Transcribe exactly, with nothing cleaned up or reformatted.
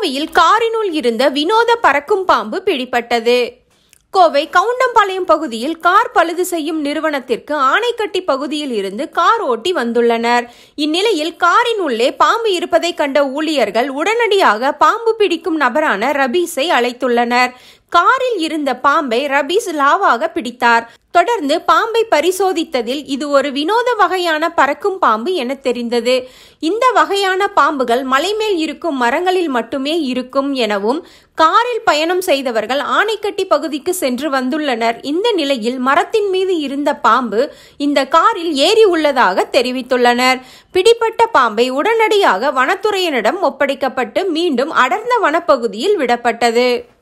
கோவையில் காரினுள் இருந்த வினோத பறக்கும் பாம்பு பிடிபட்டது. கோவை கவுண்டம்பாளையம் பகுதியில் கார் பழுது செய்யும் நிறுவனத்திற்கு ஆனைக்கட்டி பகுதியில் இருந்து கார் ஓட்டி வந்துள்ளனர். இந்நிலையில் காரின் உள்ளே பாம்பு இருப்பதை கண்ட ஊழியர்கள் உடனடியாக பாம்பு பிடிக்கும் நபரான ரபீஸை அழைத்துள்ளனர். காரில் இருந்த பாம்பை ரபீஸ் லாவாக பிடித்தார். தொடர்ந்து பாம்பை பரிசோதித்ததில் இது ஒரு வினோத வகையான பறக்கும் பாம்பு என தெரிந்தது. இந்த வகையான பாம்புகள் மலைமேல் இருக்கும் மரங்களில் மட்டுமே இருக்கும் எனவும் காரில் பயணம் செய்தவர்கள் ஆனைக்கட்டி பகுதிக்கு சென்று வந்துள்ளனர். இந்த நிலையில் மரத்தின் மீது இருந்த பாம்பு இந்த காரில் ஏறி உள்ளதாக தெரிவித்துள்ளனர். பிடிப்பட்ட பாம்பை உடனடியாக வனத்துறையினரிடம் ஒப்படைக்கப்பட்டு மீண்டும் அடர்ந்த வனப்பகுதியில் விடப்பட்டது.